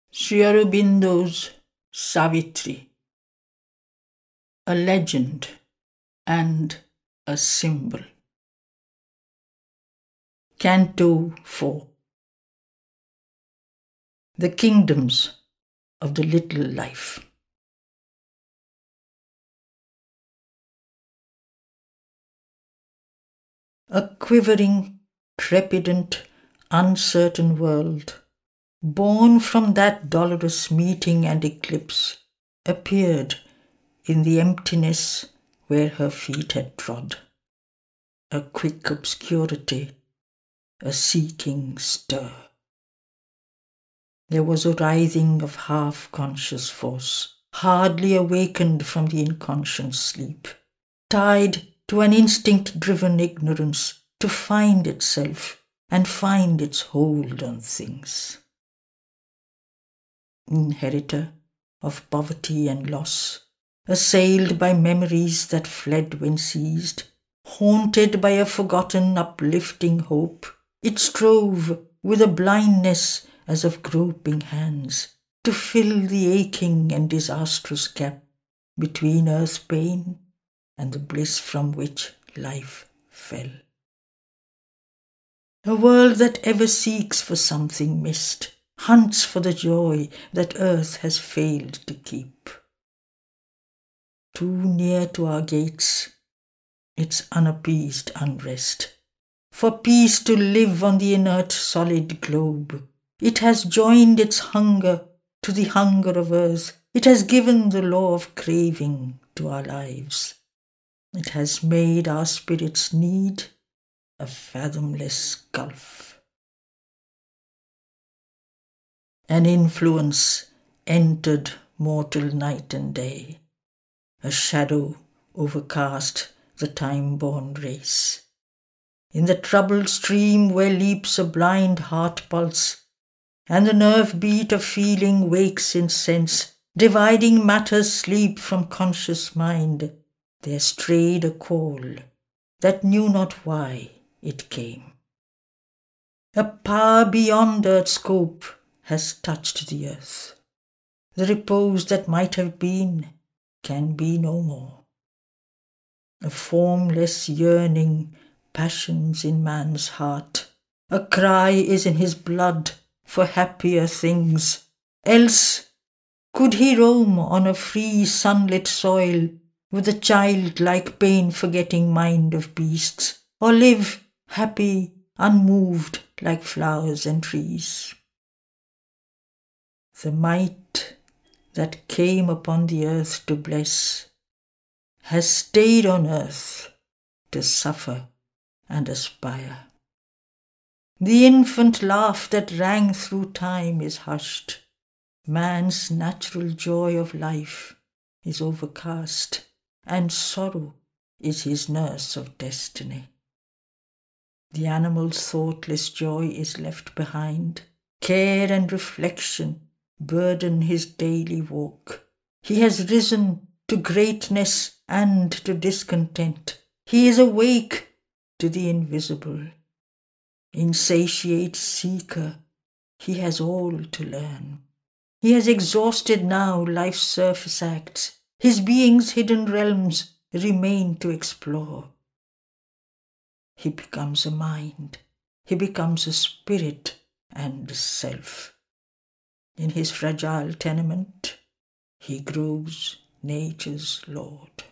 Sri Aurobindo's Savitri, a legend and a symbol. Canto 4. The Kingdoms of the Little Life. A quivering, trepidant, uncertain world, born from that dolorous meeting and eclipse, appeared in the emptiness where her feet had trod. A quick obscurity, a seeking stir. There was a writhing of half-conscious force, hardly awakened from the inconscient sleep, tied to an instinct-driven ignorance to find itself and find its hold on things. Inheritor of poverty and loss, assailed by memories that fled when seized, haunted by a forgotten uplifting hope, it strove with a blindness as of groping hands to fill the aching and disastrous gap between earth's pain and the bliss from which life fell. A world that ever seeks for something missed, hunts for the joy that earth has failed to keep. Too near to our gates, its unappeased unrest. For peace to live on the inert solid globe, it has joined its hunger to the hunger of earth. It has given the law of craving to our lives. It has made our spirit's need a fathomless gulf. An influence entered mortal night and day. A shadow overcast the time-born race. In the troubled stream where leaps a blind heart pulse, and the nerve beat of feeling wakes in sense, dividing matter's sleep from conscious mind, there strayed a call that knew not why it came. A power beyond earth's scope has touched the earth. The repose that might have been can be no more. A formless yearning passions in man's heart. A cry is in his blood for happier things. Else could he roam on a free sunlit soil with a childlike pain-forgetting mind of beasts, or live happy, unmoved like flowers and trees. The might that came upon the earth to bless has stayed on earth to suffer and aspire. The infant laugh that rang through time is hushed. Man's natural joy of life is overcast, and sorrow is his nurse of destiny. The animal's thoughtless joy is left behind. Care and reflection burden his daily walk. He has risen to greatness and to discontent. He is awake to the invisible. Insatiate seeker, he has all to learn. He has exhausted now life's surface acts. His being's hidden realms remain to explore. He becomes a mind. He becomes a spirit and self. In his fragile tenement, he grows nature's lord.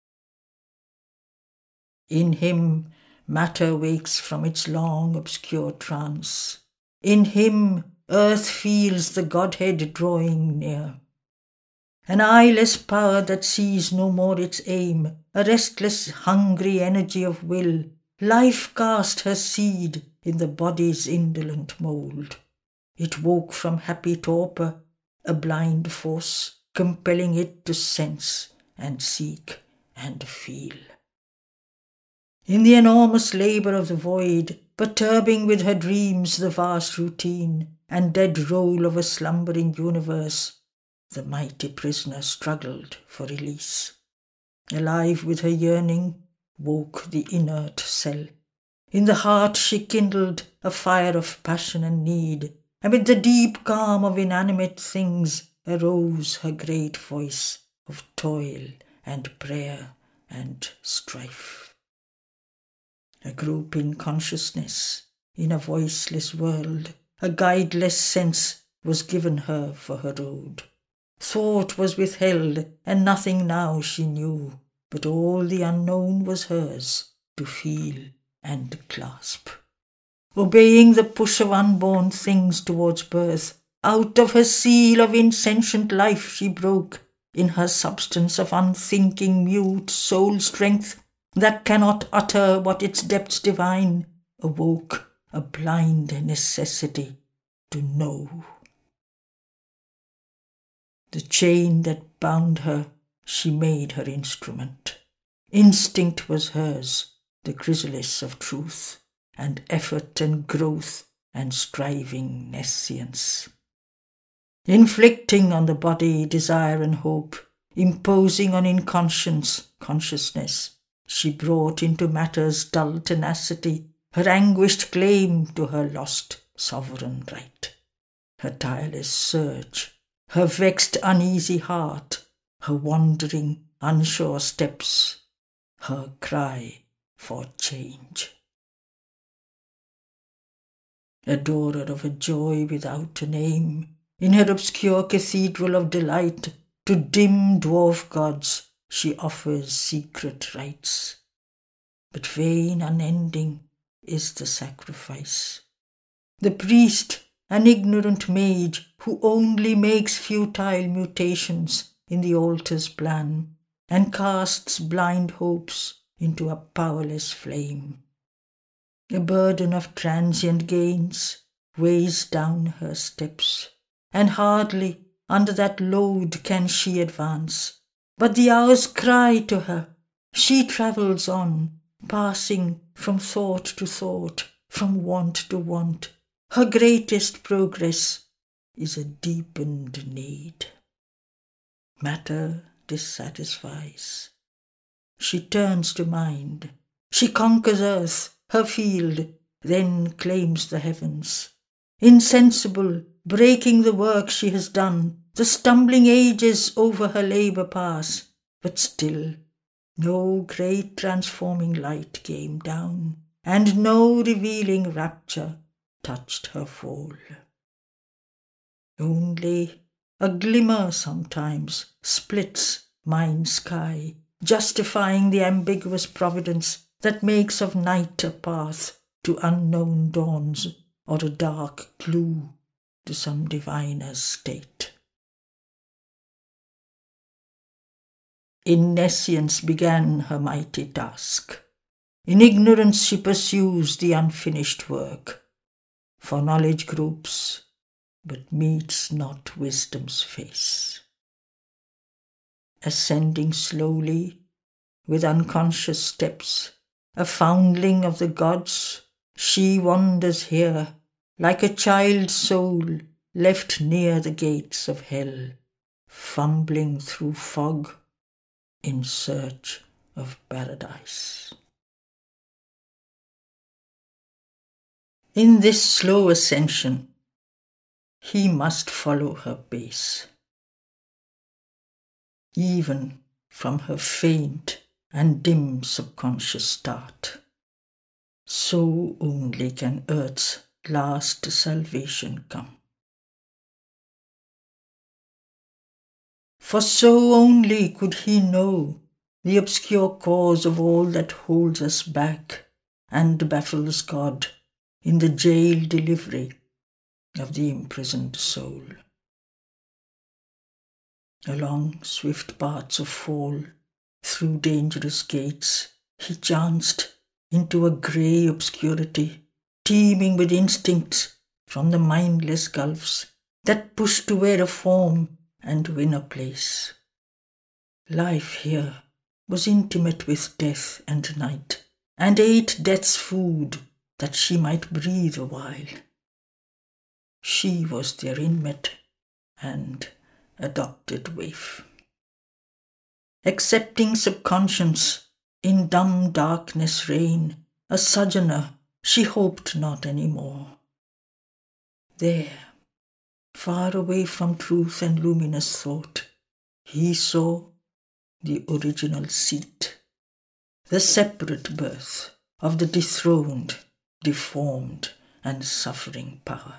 In him, matter wakes from its long obscure trance. In him, earth feels the Godhead drawing near. An eyeless power that sees no more its aim, a restless, hungry energy of will, life cast her seed in the body's indolent mould. It woke from happy torpor, a blind force, compelling it to sense and seek and feel. In the enormous labour of the void, perturbing with her dreams the vast routine and dead roll of a slumbering universe, the mighty prisoner struggled for release. Alive with her yearning, woke the inert cell. In the heart she kindled a fire of passion and need, Amid the deep calm of inanimate things arose her great voice of toil and prayer and strife. A groping consciousness in a voiceless world, a guideless sense was given her for her road. Thought was withheld, and nothing now she knew, but all the unknown was hers to feel and clasp. Obeying the push of unborn things towards birth, out of her seal of insentient life she broke, in her substance of unthinking mute soul strength that cannot utter what its depths divine, awoke a blind necessity to know. The chain that bound her, she made her instrument. Instinct was hers, the chrysalis of truth, and effort and growth and striving nescience. Inflicting on the body desire and hope, imposing on inconscience consciousness, she brought into matter's dull tenacity her anguished claim to her lost sovereign right, her tireless surge, her vexed uneasy heart, her wandering unsure steps, her cry for change. Adorer of a joy without a name, in her obscure cathedral of delight, to dim dwarf gods she offers secret rites. But vain, unending is the sacrifice. The priest, an ignorant mage, who only makes futile mutations in the altar's plan, and casts blind hopes into a powerless flame. A burden of transient gains weighs down her steps, and hardly under that load can she advance. But the hours cry to her. She travels on, passing from thought to thought, from want to want. Her greatest progress is a deepened need. Matter dissatisfies. She turns to mind. She conquers earth, her field, then claims the heavens. Insensible, breaking the work she has done, the stumbling ages over her labour pass, but still no great transforming light came down, and no revealing rapture touched her fall. Only a glimmer sometimes splits mind's sky, justifying the ambiguous providence that makes of night a path to unknown dawns, or a dark clue to some diviner state. In nescience began her mighty task. In ignorance she pursues the unfinished work. For knowledge gropes, but meets not wisdom's face. Ascending slowly, with unconscious steps, a foundling of the gods, she wanders here, like a child soul left near the gates of hell, fumbling through fog in search of paradise. In this slow ascension, he must follow her pace. Even from her faint and dim subconscious start, so only can earth's last salvation come. For so only could he know the obscure cause of all that holds us back and baffles God in the jail delivery of the imprisoned soul. Along swift paths of fall, through dangerous gates, he chanced into a grey obscurity, teeming with instincts from the mindless gulfs that push to wear a form and win a place. Life here was intimate with death and night, and ate death's food that she might breathe a while. She was their inmate and adopted waif. Accepting subconscience, in dumb darkness reign, a sojourner she hoped not any more. There, far away from truth and luminous thought, he saw the original seat, the separate birth of the dethroned, deformed, and suffering power.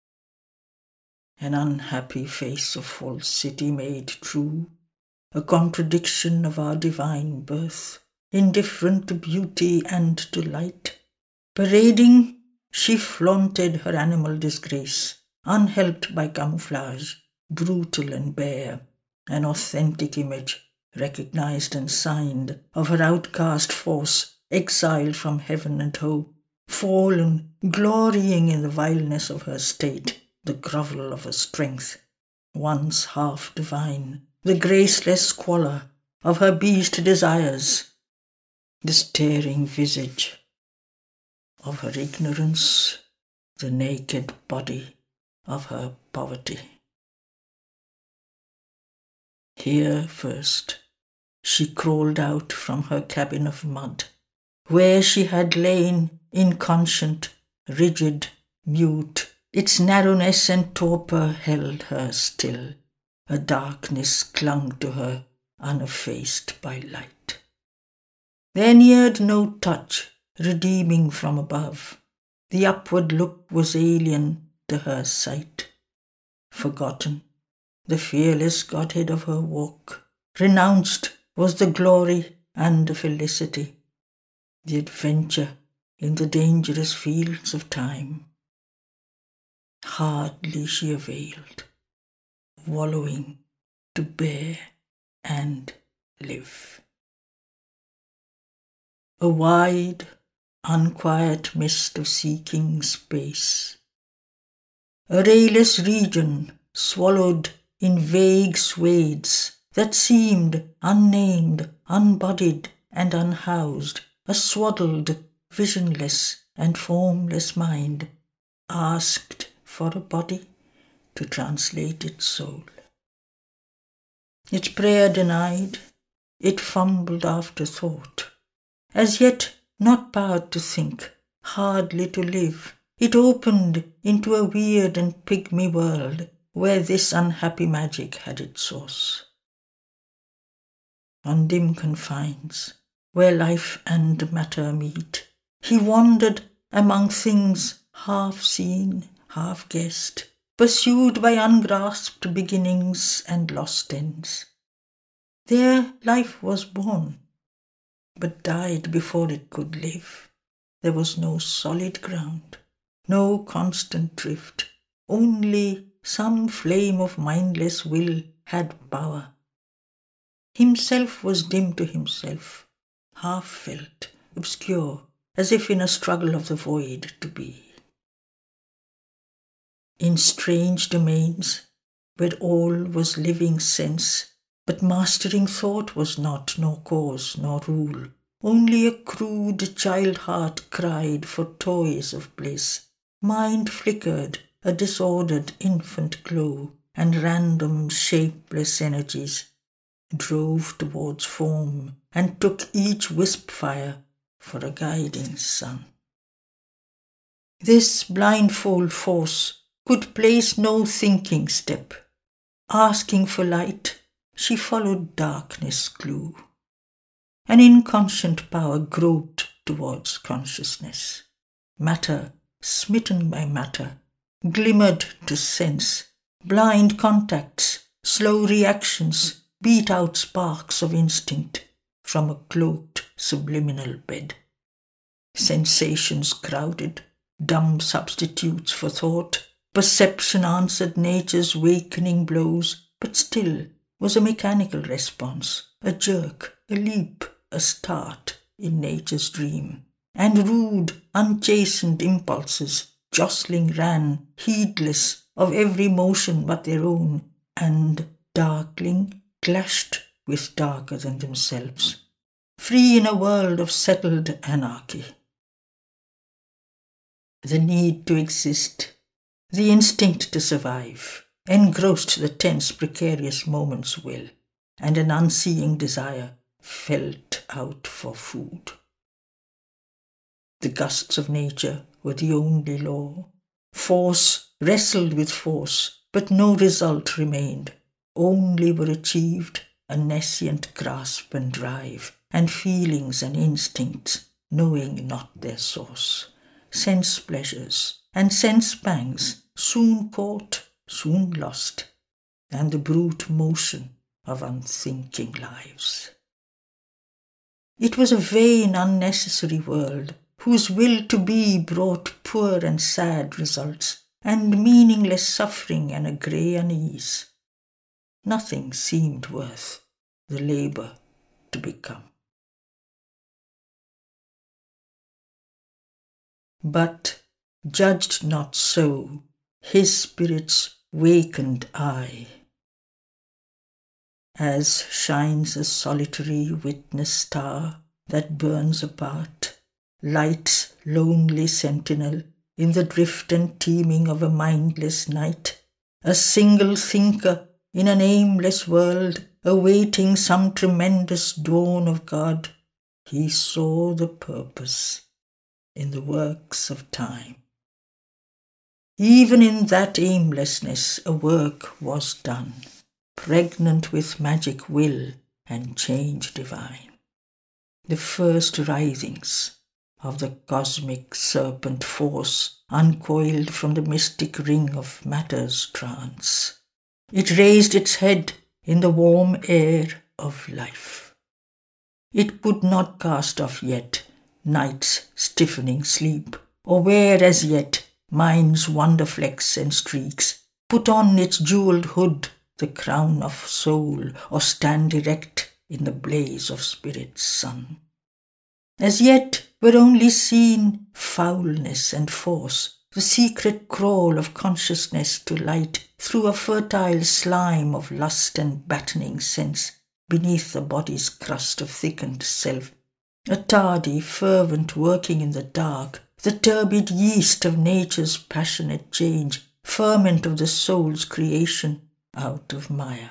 An unhappy face of false city made true, a contradiction of our divine birth, indifferent to beauty and to light. Parading, she flaunted her animal disgrace, unhelped by camouflage, brutal and bare, an authentic image, recognized and signed, of her outcast force, exiled from heaven and hope, fallen, glorying in the vileness of her state, the grovel of her strength, once half divine, the graceless squalor of her beast desires, the staring visage of her ignorance, the naked body of her poverty. Here first she crawled out from her cabin of mud, where she had lain inconscient, rigid, mute. Its narrowness and torpor held her still. A darkness clung to her, uneffaced by light. There neared no touch, redeeming from above. The upward look was alien to her sight. Forgotten, the fearless godhead of her walk. Renounced was the glory and the felicity, the adventure in the dangerous fields of time. Hardly she availed, wallowing to bear and live. A wide, unquiet mist of seeking space, a rayless region swallowed in vague swathes that seemed unnamed, unbodied and unhoused, a swaddled, visionless and formless mind asked for a body to translate its soul. Its prayer denied, it fumbled after thought. As yet not powered to think, hardly to live, it opened into a weird and pygmy world where this unhappy magic had its source. On dim confines, where life and matter meet, he wandered among things half seen, half guessed, pursued by ungrasped beginnings and lost ends. There life was born, but died before it could live. There was no solid ground, no constant drift, only some flame of mindless will had power. Himself was dim to himself, half felt, obscure, as if in a struggle of the void to be. In strange domains, where all was living sense, but mastering thought was not, nor cause, nor rule. Only a crude child heart cried for toys of bliss. Mind flickered, a disordered infant glow, and random shapeless energies drove towards form and took each wisp fire for a guiding sun. This blindfold force could place no thinking step. Asking for light, she followed darkness' clue. An inconscient power groped towards consciousness. Matter, smitten by matter, glimmered to sense. Blind contacts, slow reactions beat out sparks of instinct from a cloaked subliminal bed. Sensations crowded, dumb substitutes for thought. Perception answered nature's wakening blows, but still was a mechanical response, a jerk, a leap, a start in nature's dream. And rude, unchastened impulses jostling ran, heedless of every motion but their own, and, darkling, clashed with darker than themselves, free in a world of settled anarchy. The need to exist, the instinct to survive, engrossed the tense, precarious moment's will, and an unseeing desire felt out for food. The gusts of nature were the only law. Force wrestled with force, but no result remained. Only were achieved a nescient grasp and drive, and feelings and instincts, knowing not their source. Sense pleasures and sense pangs, soon caught, soon lost, and the brute motion of unthinking lives. It was a vain, unnecessary world, whose will to be brought poor and sad results, and meaningless suffering and a grey unease. Nothing seemed worth the labour to become. But judged not so his spirit's wakened eye, as shines a solitary witness star that burns apart, light's lonely sentinel in the drift and teeming of a mindless night, a single thinker in an aimless world, awaiting some tremendous dawn of God. He saw the purpose in the works of time. Even in that aimlessness a work was done, pregnant with magic will and change divine. The first writhings of the cosmic serpent force uncoiled from the mystic ring of matter's trance. It raised its head in the warm air of life. It could not cast off yet night's stiffening sleep, or wear as yet mind's wonder flecks and streaks, put on its jewelled hood the crown of soul, or stand erect in the blaze of spirit's sun. As yet were only seen foulness and force, the secret crawl of consciousness to light through a fertile slime of lust and battening sense beneath the body's crust of thickened self, a tardy, fervent working in the dark, the turbid yeast of nature's passionate change, ferment of the soul's creation out of Maya.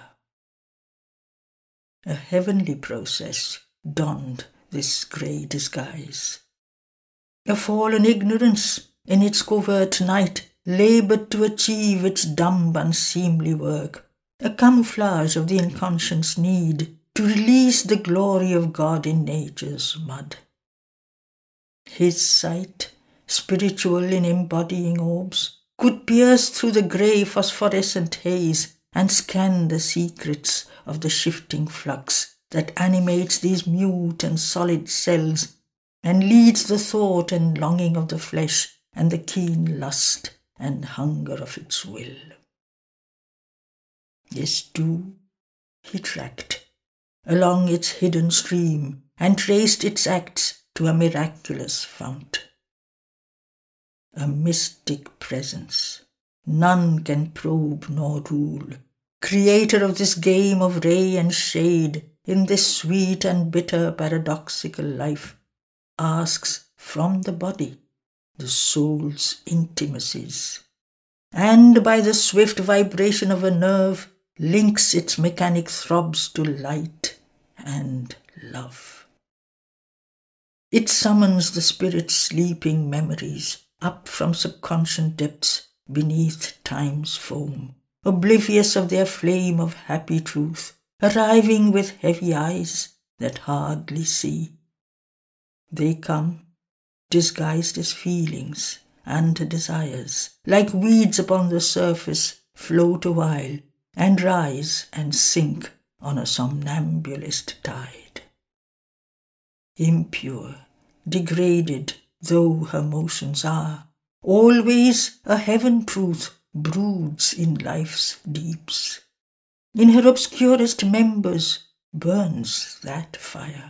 A heavenly process donned this grey disguise. A fallen ignorance in its covert night laboured to achieve its dumb unseemly work, a camouflage of the inconscious need to release the glory of God in nature's mud. His sight, spiritual in embodying orbs, could pierce through the grey phosphorescent haze and scan the secrets of the shifting flux that animates these mute and solid cells and leads the thought and longing of the flesh and the keen lust and hunger of its will. This too he tracked along its hidden stream and traced its acts to a miraculous fount. A mystic presence, none can probe nor rule, creator of this game of ray and shade in this sweet and bitter paradoxical life, asks from the body the soul's intimacies, and by the swift vibration of a nerve links its mechanic throbs to light and love. It summons the spirit's sleeping memories up from subconscious depths beneath time's foam, oblivious of their flame of happy truth, arriving with heavy eyes that hardly see. They come, disguised as feelings and desires, like weeds upon the surface, float a while, and rise and sink on a somnambulist tide. Impure, degraded though her motions are, always a heaven truth broods in life's deeps. In her obscurest members burns that fire.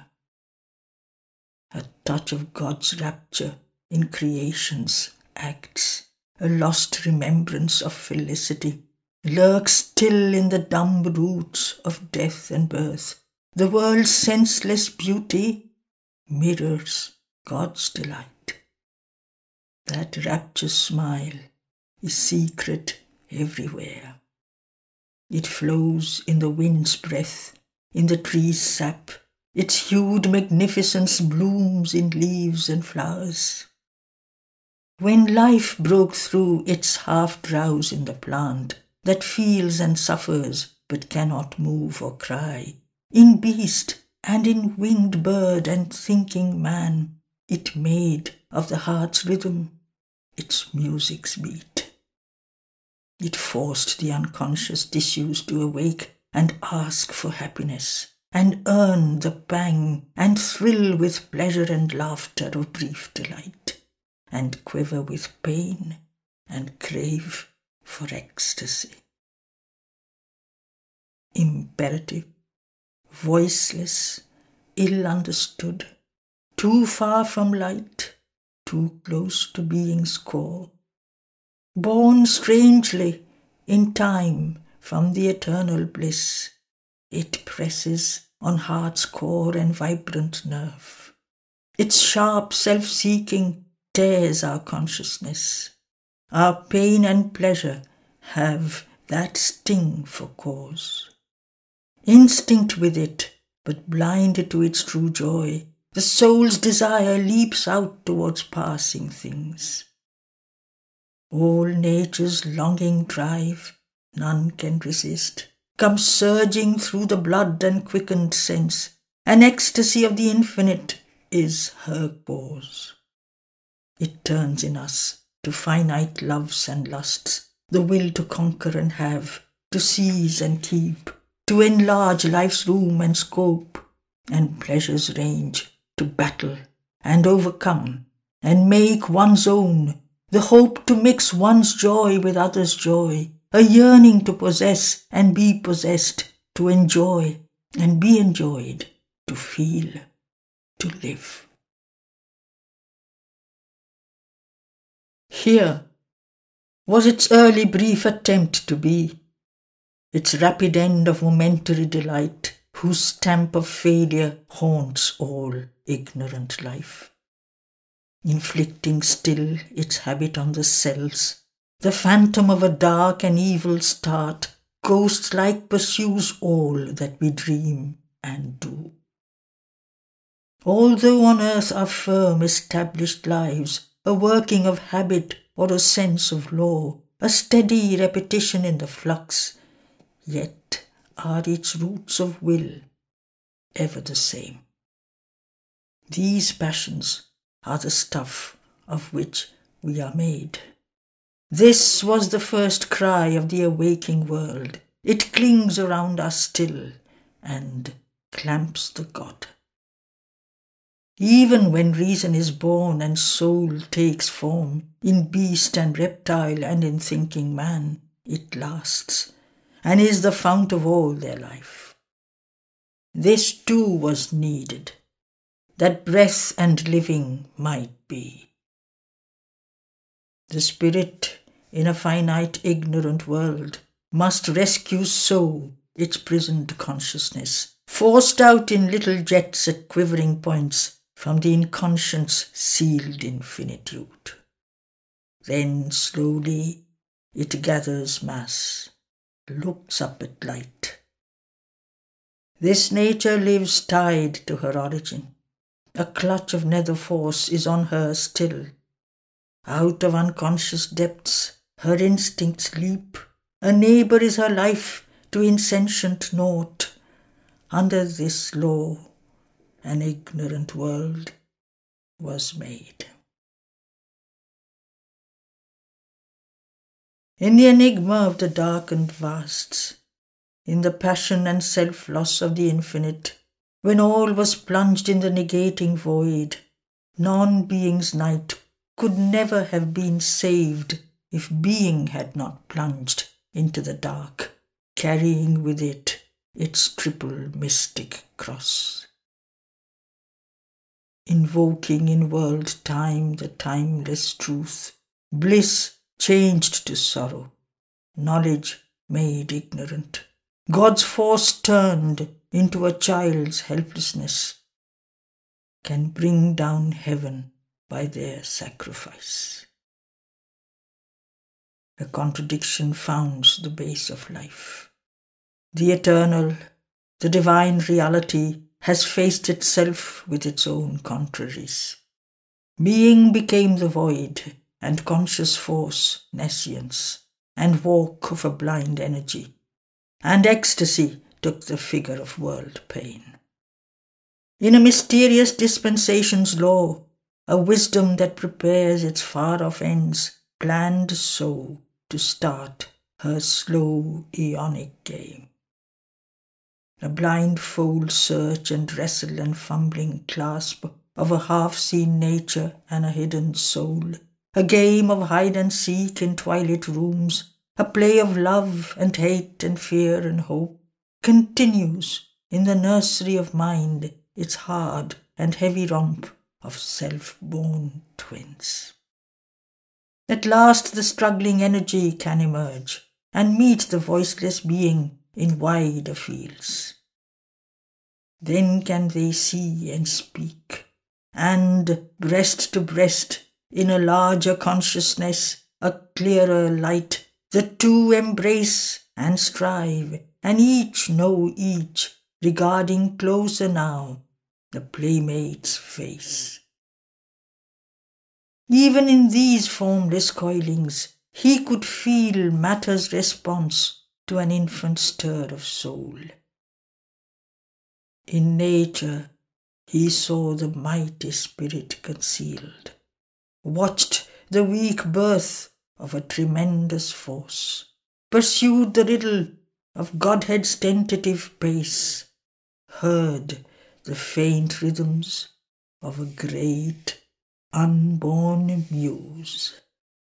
A touch of God's rapture in creation's acts, a lost remembrance of felicity, lurks still in the dumb roots of death and birth. The world's senseless beauty mirrors God's delight. That rapturous smile is secret everywhere. It flows in the wind's breath, in the tree's sap. Its hued magnificence blooms in leaves and flowers. When life broke through its half-drowse in the plant, that feels and suffers but cannot move or cry. In beast and in winged bird and thinking man, it made of the heart's rhythm its music's beat. It forced the unconscious tissues to awake and ask for happiness, and earn the pang and thrill with pleasure and laughter of brief delight, and quiver with pain and crave for ecstasy. Imperative, voiceless, ill understood, too far from light, too close to being's core, born strangely in time from the eternal bliss, it presses on heart's core and vibrant nerve. Its sharp self-seeking tears our consciousness. Our pain and pleasure have that sting for cause. Instinct with it, but blinded to its true joy, the soul's desire leaps out towards passing things. All nature's longing drive, none can resist, comes surging through the blood and quickened sense. An ecstasy of the infinite is her cause. It turns in us to finite loves and lusts, the will to conquer and have, to seize and keep, to enlarge life's room and scope, and pleasure's range, to battle and overcome, and make one's own, the hope to mix one's joy with others' joy, a yearning to possess and be possessed, to enjoy and be enjoyed, to feel, to live. Here was its early brief attempt to be, its rapid end of momentary delight, whose stamp of failure haunts all ignorant life. Inflicting still its habit on the cells, the phantom of a dark and evil start, ghost-like pursues all that we dream and do. Although on earth are firm established lives, a working of habit or a sense of law, a steady repetition in the flux, yet are its roots of will ever the same. These passions are the stuff of which we are made. This was the first cry of the awaking world. It clings around us still and clamps the God. Even when reason is born and soul takes form, in beast and reptile and in thinking man, it lasts and is the fount of all their life. This too was needed, that breath and living might be. The spirit in a finite ignorant world must rescue so its prisoned consciousness, forced out in little jets at quivering points from the inconscient's sealed infinitude. Then slowly it gathers mass, looks up at light. This nature lives tied to her origin. A clutch of nether force is on her still. Out of unconscious depths her instincts leap. A neighbour is her life to insentient naught. Under this law, an ignorant world was made. In the enigma of the darkened vasts, in the passion and self-loss of the infinite, when all was plunged in the negating void, non-being's night could never have been saved if being had not plunged into the dark, carrying with it its triple mystic cross. Invoking in world time the timeless truth, bliss changed to sorrow, knowledge made ignorant, God's force turned into a child's helplessness, can bring down heaven by their sacrifice. A contradiction founds the base of life. The eternal, the divine reality has faced itself with its own contraries. Being became the void, and conscious force nescience. and walk of a blind energy, and ecstasy took the figure of world pain. In a mysterious dispensation's law, a wisdom that prepares its far-off ends, planned so to start her slow aeonic game. A blindfold search and wrestle and fumbling clasp of a half-seen nature and a hidden soul, a game of hide-and-seek in twilit rooms, a play of love and hate and fear and hope, continues in the nursery of mind its hard and heavy romp of self-born twins. At last the struggling energy can emerge and meet the voiceless being in wider fields. Then can they see and speak, and breast to breast, in a larger consciousness, a clearer light, the two embrace and strive, and each know each, regarding closer now the playmate's face. Even in these formless coilings, he could feel matter's response to an infant stir of soul. In nature, he saw the mighty spirit concealed, watched the weak birth of a tremendous force, pursued the riddle of Godhead's tentative pace, heard the faint rhythms of a great unborn muse.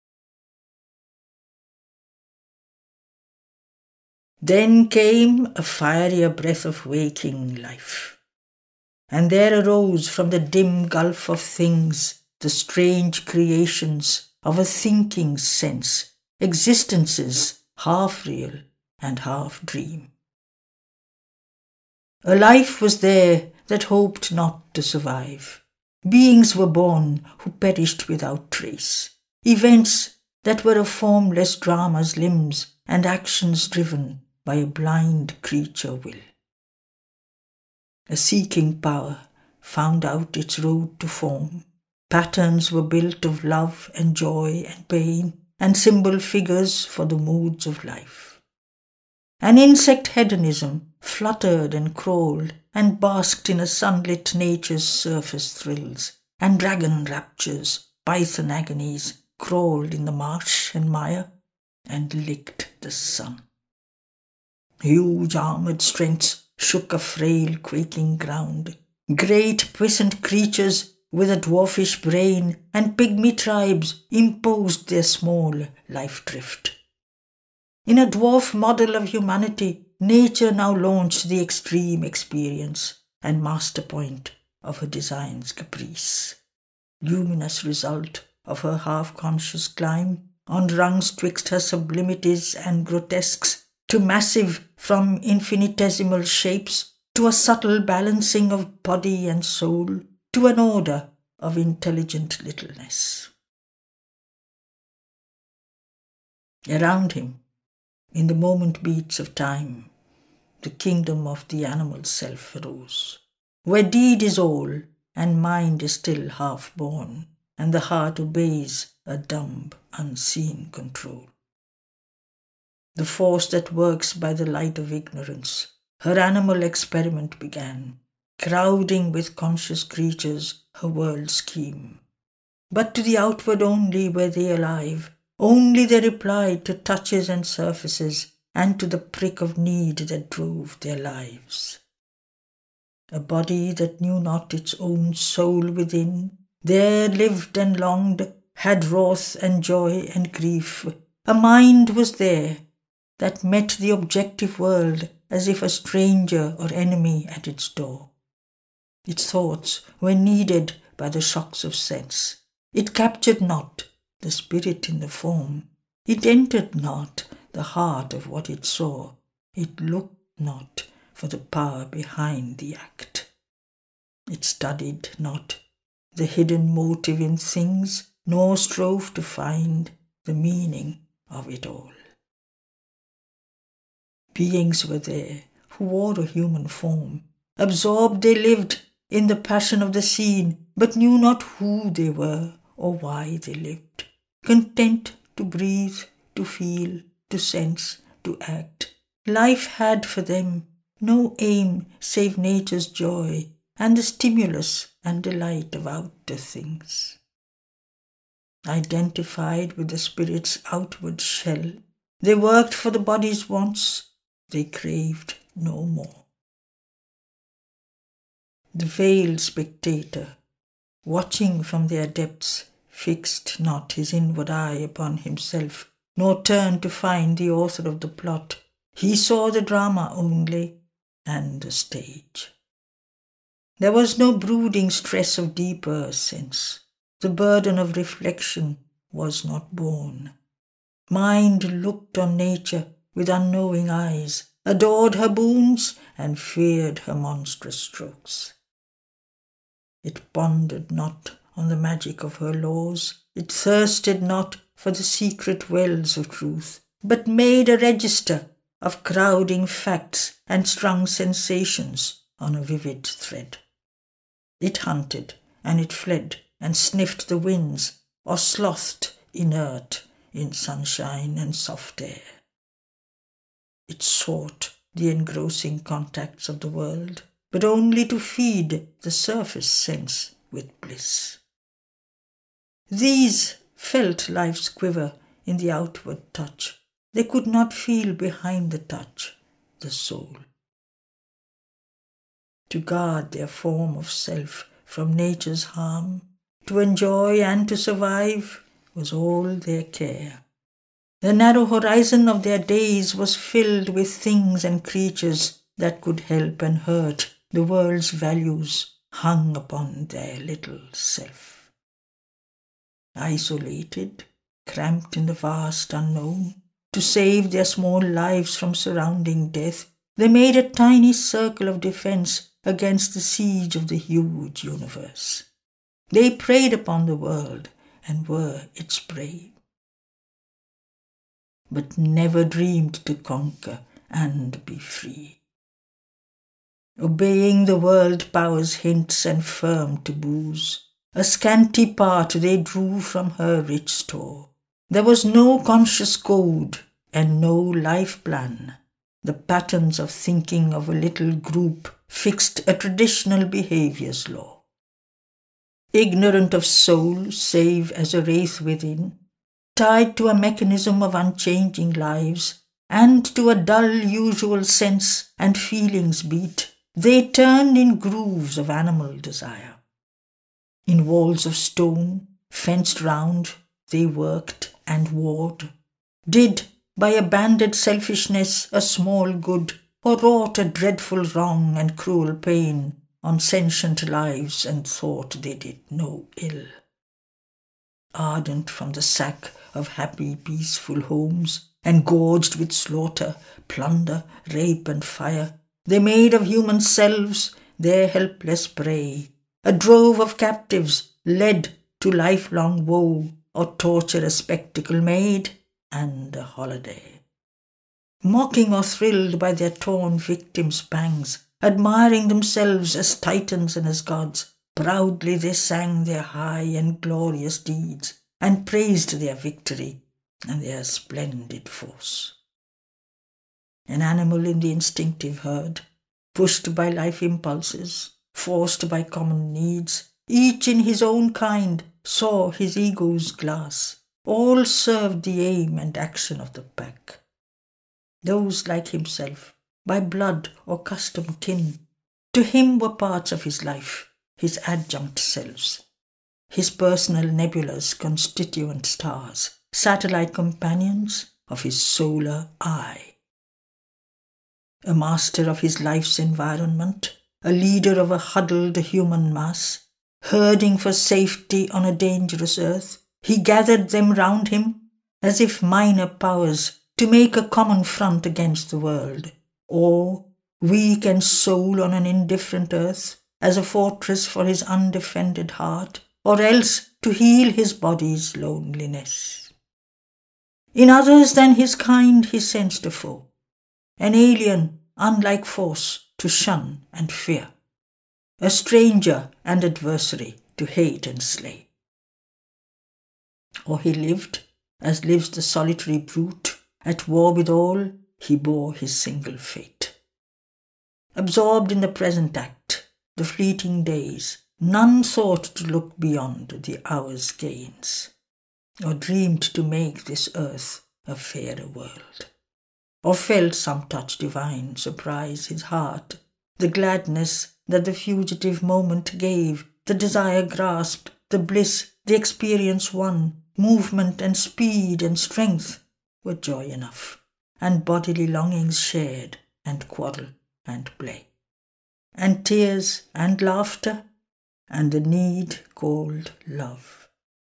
Then came a fierier breath of waking life, and there arose from the dim gulf of things the strange creations of a thinking sense, existences half real and half dream. A life was there that hoped not to survive. Beings were born who perished without trace. Events that were a formless drama's limbs and actions driven by a blind creature will. A seeking power found out its road to form. Patterns were built of love and joy and pain, and symbol figures for the moods of life. An insect hedonism fluttered and crawled and basked in a sunlit nature's surface thrills, and dragon raptures, python agonies, crawled in the marsh and mire and licked the sun. Huge armoured strengths shook a frail quaking ground. Great puissant creatures with a dwarfish brain and pygmy tribes imposed their small life drift. In a dwarf model of humanity, nature now launched the extreme experience and master point of her design's caprice. Luminous result of her half-conscious climb on rungs twixt her sublimities and grotesques, to massive from infinitesimal shapes, to a subtle balancing of body and soul, to an order of intelligent littleness. Around him, in the moment beats of time, the kingdom of the animal self arose, where deed is all and mind is still half born, and the heart obeys a dumb, unseen control. The force that works by the light of ignorance, her animal experiment began, crowding with conscious creatures her world scheme. But to the outward only were they alive, only they replied to touches and surfaces, and to the prick of need that drove their lives. A body that knew not its own soul within, there lived and longed, had wrath and joy and grief. A mind was there that met the objective world as if a stranger or enemy at its door. Its thoughts were kneaded by the shocks of sense. It captured not the spirit in the form. It entered not the heart of what it saw. It looked not for the power behind the act. It studied not the hidden motive in things, nor strove to find the meaning of it all. Beings were there who wore a human form. Absorbed they lived in the passion of the scene, but knew not who they were or why they lived. Content to breathe, to feel, to sense, to act. Life had for them no aim save nature's joy and the stimulus and delight of outer things. Identified with the spirit's outward shell, they worked for the body's wants, they craved no more. The veiled spectator, watching from their depths, fixed not his inward eye upon himself, nor turned to find the author of the plot. He saw the drama only, and the stage. There was no brooding stress of deeper sense. The burden of reflection was not borne. Mind looked on nature with unknowing eyes, adored her boons, and feared her monstrous strokes. It pondered not on the magic of her laws, it thirsted not for the secret wells of truth, but made a register of crowding facts and strung sensations on a vivid thread. It hunted and it fled and sniffed the winds, or slothed inert in sunshine and soft air. It sought the engrossing contacts of the world, but only to feed the surface sense with bliss. These felt life's quiver in the outward touch. They could not feel behind the touch the soul. To guard their form of self from nature's harm, to enjoy and to survive, was all their care. The narrow horizon of their days was filled with things and creatures that could help and hurt. The world's values hung upon their little self. Isolated, cramped in the vast unknown, to save their small lives from surrounding death, they made a tiny circle of defense against the siege of the huge universe. They preyed upon the world and were its prey, but never dreamed to conquer and be free. Obeying the world power's hints and firm taboos, a scanty part they drew from her rich store. There was no conscious code and no life plan. The patterns of thinking of a little group fixed a traditional behaviour's law. Ignorant of soul save as a wraith within, tied to a mechanism of unchanging lives, and to a dull usual sense and feelings beat, they turned in grooves of animal desire. In walls of stone, fenced round, they worked and warred, did by a banded selfishness a small good, or wrought a dreadful wrong and cruel pain on sentient lives, and thought they did no ill. Ardent from the sack of happy peaceful homes, and gorged with slaughter, plunder, rape and fire, they made of human selves their helpless prey, a drove of captives led to lifelong woe, or torture a spectacle made, and a holiday. Mocking or thrilled by their torn victims' pangs, admiring themselves as titans and as gods, proudly they sang their high and glorious deeds, and praised their victory and their splendid force. An animal in the instinctive herd, pushed by life impulses, forced by common needs, each in his own kind saw his ego's glass. All served the aim and action of the pack. Those like himself, by blood or custom kin, to him were parts of his life, his adjunct selves, his personal nebulas, constituent stars, satellite companions of his solar eye. A master of his life's environment, a leader of a huddled human mass, herding for safety on a dangerous earth, he gathered them round him as if minor powers to make a common front against the world, or, weak and sole on an indifferent earth, as a fortress for his undefended heart, or else to heal his body's loneliness. In others than his kind he sensed a foe, an alien, unlike force, to shun and fear, a stranger and adversary to hate and slay. Or he lived, as lives the solitary brute, At war with all, he bore his single fate. Absorbed in the present act, the fleeting days, none thought to look beyond the hour's gains, or dreamed to make this earth a fairer world, or felt some touch divine surprise his heart, the gladness that the fugitive moment gave, the desire grasped, the bliss, the experience won, movement and speed and strength were joy enough, and bodily longings shared, and quarrel and play, and tears and laughter, and the need called love.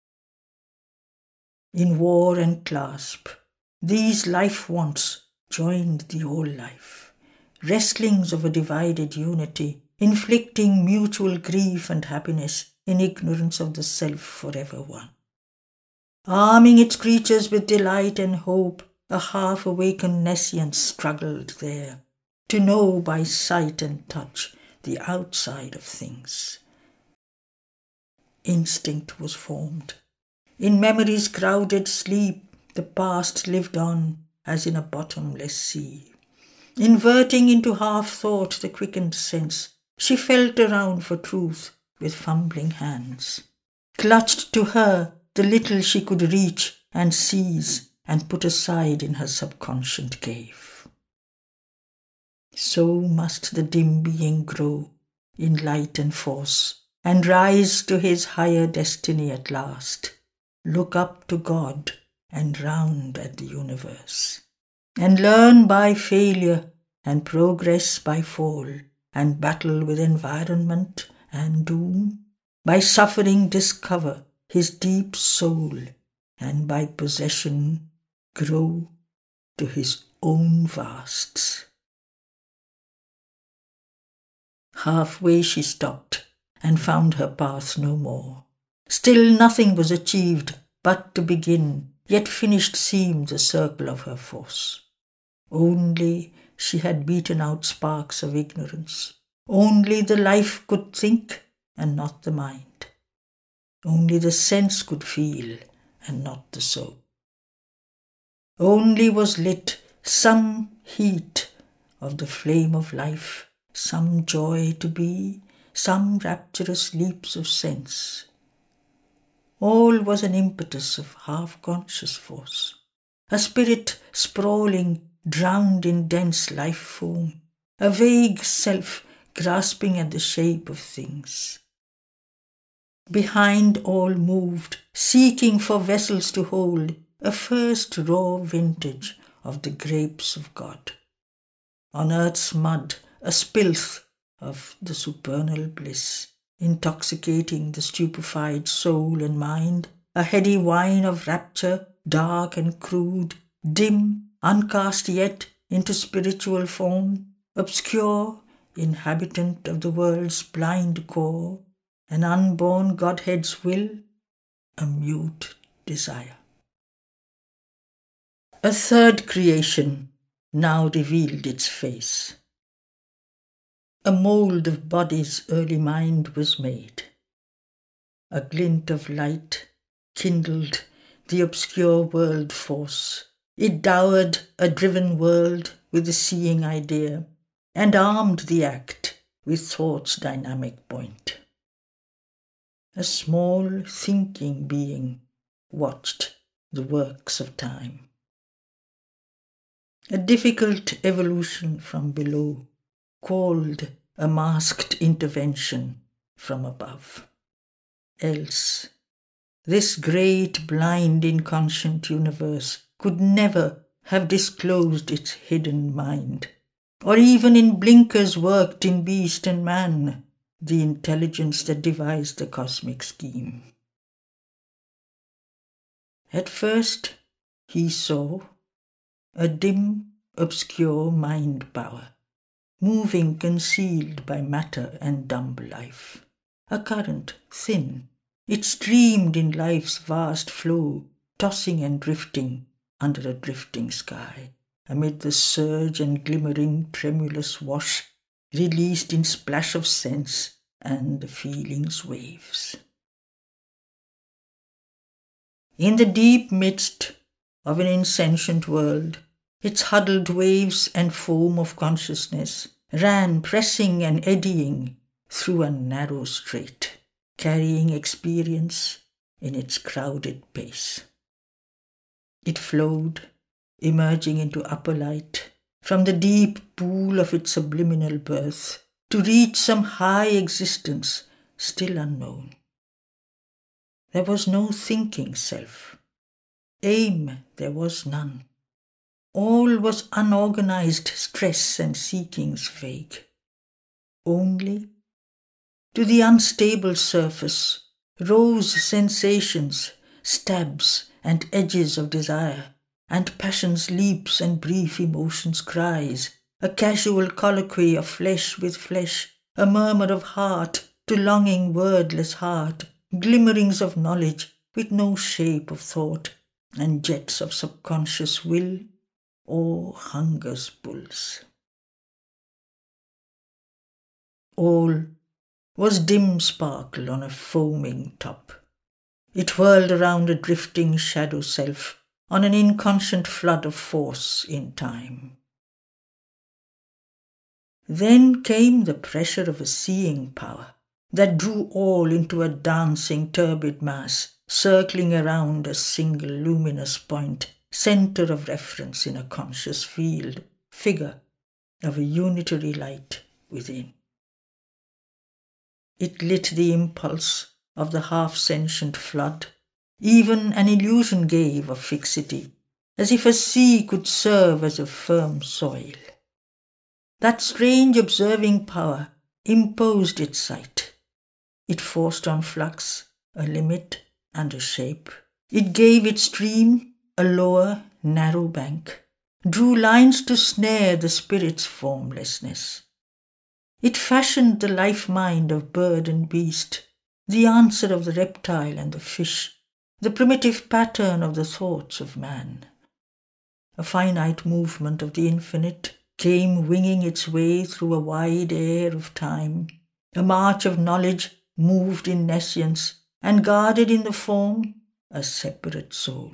In war and clasp, these life wants joined the whole life, wrestlings of a divided unity, inflicting mutual grief and happiness in ignorance of the self forever one. Arming its creatures with delight and hope, a half-awakened nescience struggled there, to know by sight and touch the outside of things. Instinct was formed. In memory's crowded sleep, the past lived on as in a bottomless sea. Inverting into half-thought the quickened sense, she felt around for truth with fumbling hands, clutched to her the little she could reach and seize and put aside in her subconscious cave. So must the dim being grow in light and force, and rise to his higher destiny at last, look up to God and round at the universe, and learn by failure and progress by fall, and battle with environment and doom, by suffering discover his deep soul, and by possession grow to his own vasts. Halfway she stopped and found her path no more. Still nothing was achieved but to begin, yet finished seemed the circle of her force. Only she had beaten out sparks of ignorance. Only the life could think and not the mind. Only the sense could feel and not the soul. Only was lit some heat of the flame of life, some joy to be, some rapturous leaps of sense. All was an impetus of half-conscious force, a spirit sprawling, drowned in dense life foam, a vague self grasping at the shape of things. Behind all moved, seeking for vessels to hold, a first raw vintage of the grapes of God. On earth's mud, a spilth of the supernal bliss, intoxicating the stupefied soul and mind, a heady wine of rapture, dark and crude, dim, uncast yet into spiritual form, obscure, inhabitant of the world's blind core, an unborn Godhead's will, a mute desire. A third creation now revealed its face. A mould of body's early mind was made. A glint of light kindled the obscure world force. It dowered a driven world with a seeing idea, and armed the act with thought's dynamic point. A small thinking being watched the works of time. A difficult evolution from below called a masked intervention from above. Else, this great, blind, inconscient universe could never have disclosed its hidden mind, or even in blinkers worked in beast and man, the intelligence that devised the cosmic scheme. At first, he saw a dim, obscure mind power, moving concealed by matter and dumb life. A current, thin, it streamed in life's vast flow, tossing and drifting under a drifting sky, amid the surge and glimmering tremulous wash, released in splash of sense and the feeling's waves. In the deep midst of an insentient world, its huddled waves and foam of consciousness ran pressing and eddying through a narrow strait, carrying experience in its crowded pace. It flowed, emerging into upper light, from the deep pool of its subliminal birth, to reach some high existence still unknown. There was no thinking self. Aim there was none. All was unorganized stress and seekings vague. Only, to the unstable surface, rose sensations, stabs and edges of desire, and passion's leaps and brief emotions' cries, a casual colloquy of flesh with flesh, a murmur of heart to longing wordless heart, glimmerings of knowledge with no shape of thought, and jets of subconscious will or hunger's pulse. All was dim sparkle on a foaming top. It whirled around a drifting shadow self on an inconscient flood of force in time. Then came the pressure of a seeing power that drew all into a dancing turbid mass, circling around a single luminous point, centre of reference in a conscious field, figure of a unitary light within. It lit the impulse of the half-sentient flood, even an illusion gave of fixity, as if a sea could serve as a firm soil. That strange observing power imposed its sight. It forced on flux a limit and a shape. It gave its stream a lower, narrow bank, drew lines to snare the spirit's formlessness. It fashioned the life-mind of bird and beast, the answer of the reptile and the fish, the primitive pattern of the thoughts of man. A finite movement of the infinite came winging its way through a wide air of time. A march of knowledge moved in nescience and guarded in the form a separate soul.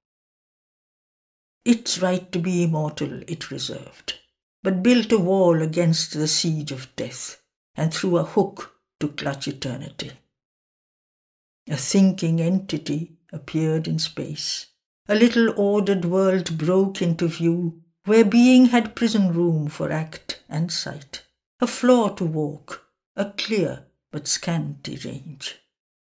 Its right to be immortal it reserved, but built a wall against the siege of death, and threw a hook to clutch eternity. A thinking entity appeared in space. A little ordered world broke into view, where being had prison room for act and sight, a floor to walk, a clear but scanty range.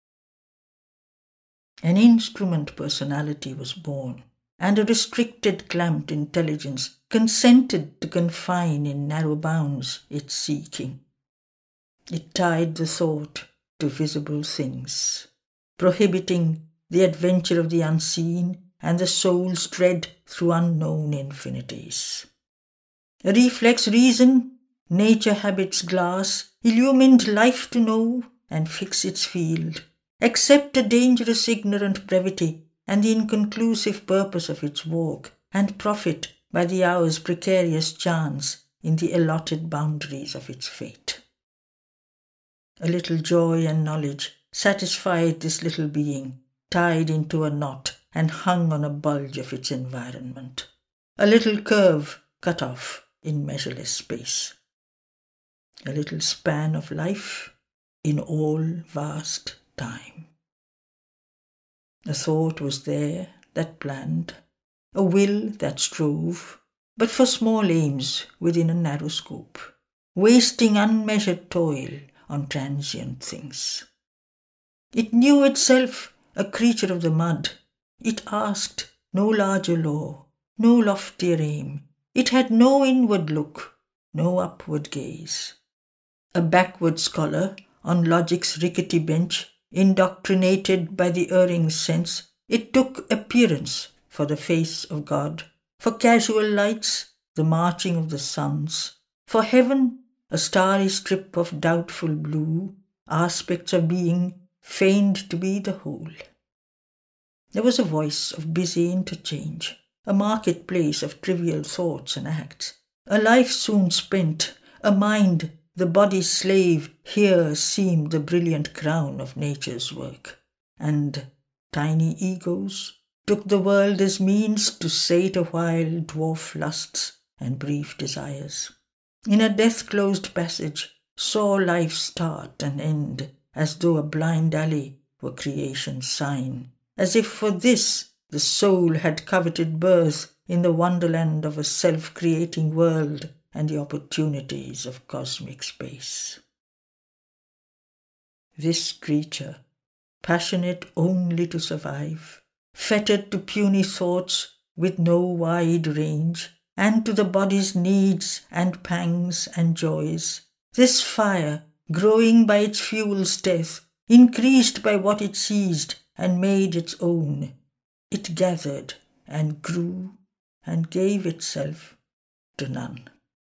An instrument personality was born, and a restricted clamped intelligence consented to confine in narrow bounds its seeking. It tied the thought to visible things, prohibiting the adventure of the unseen and the soul's tread through unknown infinities. A reflex reason, nature habits glass, illumined life to know and fix its field, accept a dangerous ignorant brevity and the inconclusive purpose of its walk, and profit by the hour's precarious chance in the allotted boundaries of its fate. A little joy and knowledge satisfied this little being, tied into a knot and hung on a bulge of its environment. A little curve cut off in measureless space. A little span of life in all vast time. A thought was there that planned, a will that strove, but for small aims within a narrow scope, wasting unmeasured toil on transient things. It knew itself a creature of the mud. It asked no larger law, no loftier aim. It had no inward look, no upward gaze. A backward scholar on logic's rickety bench, indoctrinated by the erring sense, it took appearance for the face of God, for casual lights, the marching of the suns, for heaven, a starry strip of doubtful blue, aspects of being feigned to be the whole. There was a voice of busy interchange, a marketplace of trivial thoughts and acts, a life soon spent, a mind the body's slave here seemed the brilliant crown of nature's work, and tiny egos, took the world as means to sate awhile dwarf lusts and brief desires. In a death-closed passage, saw life start and end, as though a blind alley were creation's sign, as if for this the soul had coveted birth in the wonderland of a self-creating world and the opportunities of cosmic space. This creature, passionate only to survive, fettered to puny thoughts with no wide range, and to the body's needs and pangs and joys, this fire, growing by its fuel's death, increased by what it seized and made its own, it gathered and grew and gave itself to none.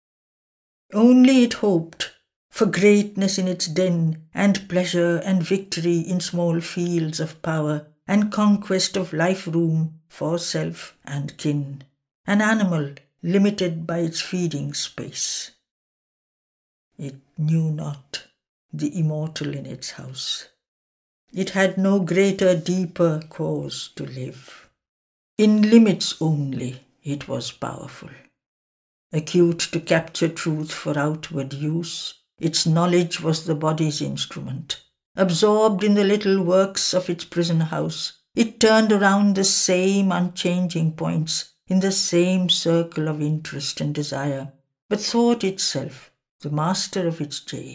Only it hoped for greatness in its den, and pleasure and victory in small fields of power, and conquest of life-room for self and kin, an animal limited by its feeding space. It knew not the immortal in its house. It had no greater, deeper cause to live. In limits only it was powerful. Acute to capture truth for outward use, its knowledge was the body's instrument. Absorbed in the little works of its prison house, it turned around the same unchanging points in the same circle of interest and desire, but thought itself the master of its jail.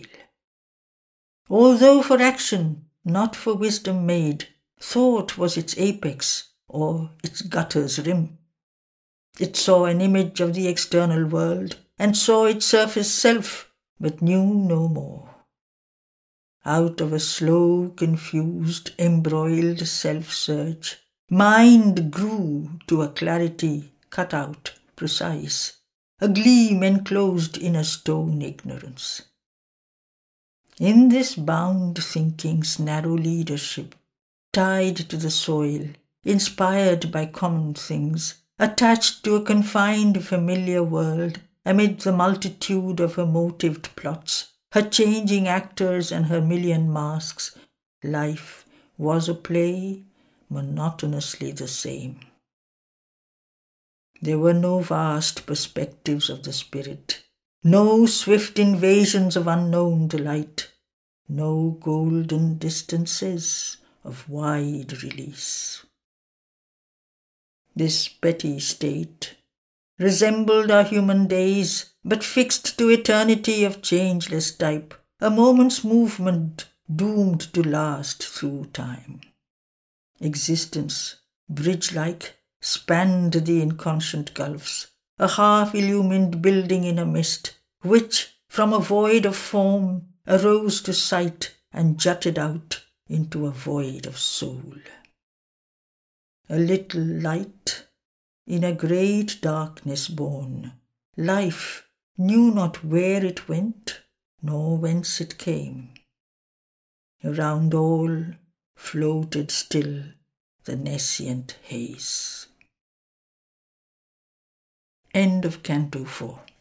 Although for action, not for wisdom made, thought was its apex or its gutter's rim. It saw an image of the external world and saw its surface self, but knew no more. Out of a slow, confused, embroiled self-search, mind grew to a clarity cut out, precise, a gleam enclosed in a stone ignorance. In this bound thinking's narrow leadership, tied to the soil, inspired by common things, attached to a confined familiar world, amid the multitude of her motived plots, her changing actors and her million masks, life was a play monotonously the same. There were no vast perspectives of the spirit, no swift invasions of unknown delight, no golden distances of wide release. This petty state resembled our human days, but fixed to eternity of changeless type, a moment's movement doomed to last through time. Existence, bridge-like, spanned the inconscient gulfs, a half-illumined building in a mist, which, from a void of form, arose to sight and jutted out into a void of soul. A little light, in a great darkness born, life knew not where it went, nor whence it came. Around all floated still the nescient haze. End of Canto 4.